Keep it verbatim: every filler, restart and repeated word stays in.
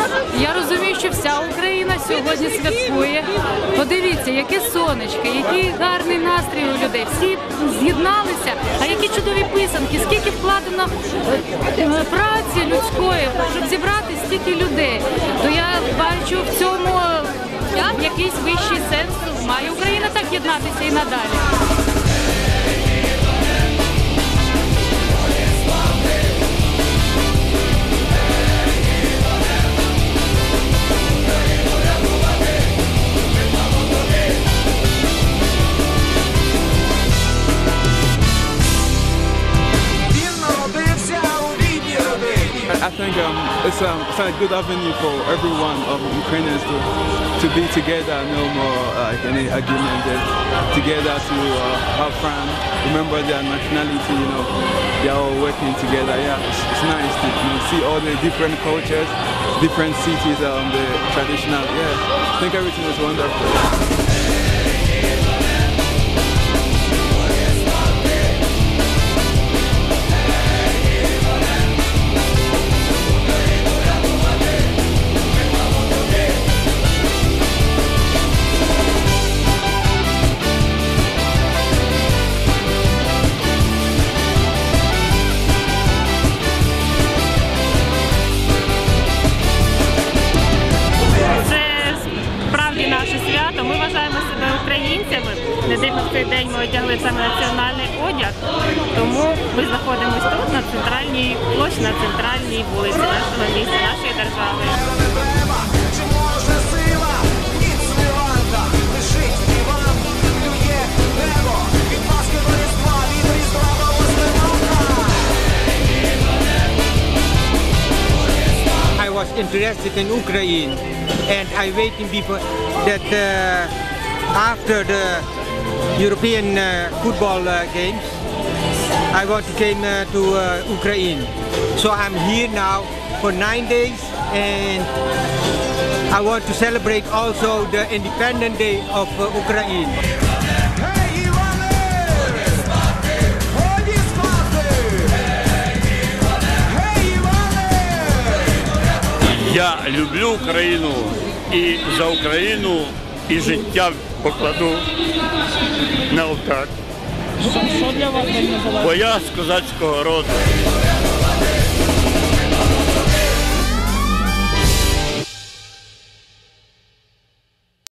Я розумію, що вся Україна сьогодні святкує. Подивіться, яке сонечко, який гарний настрій у людей. Всі з'єдналися, а які чудові писанки, скільки вкладено праці людської, щоб зібрати стільки людей. То я бачу в цьому якийсь вищий сенс. Має Україна так єднатися і надалі. I think um, it's, um, it's a good avenue for everyone of um, Ukrainians to, to be together, no more like any argument, just together to uh, have fun, remember their nationality, you know, they're all working together. Yeah, it's, it's nice to you know, see all the different cultures, different cities, um, the traditional. Yeah, I think everything is wonderful. Ми вважаємо себе українцями. Не дивно, в цей день ми одягли саме національний одяг, тому ми знаходимося тут, на центральній площі, на центральній вулиці нашого міста, нашої держави. I was interested in Ukraine, and I waiting before that uh, after the European uh, football uh, games, I want to come uh, to uh, Ukraine. So I'm here now for nine days, and I want to celebrate also the Independence Day of uh, Ukraine. Я люблю Україну і за Україну і життя покладу на алтар. Що для вас День Незалежності? Бо я з козацького роду.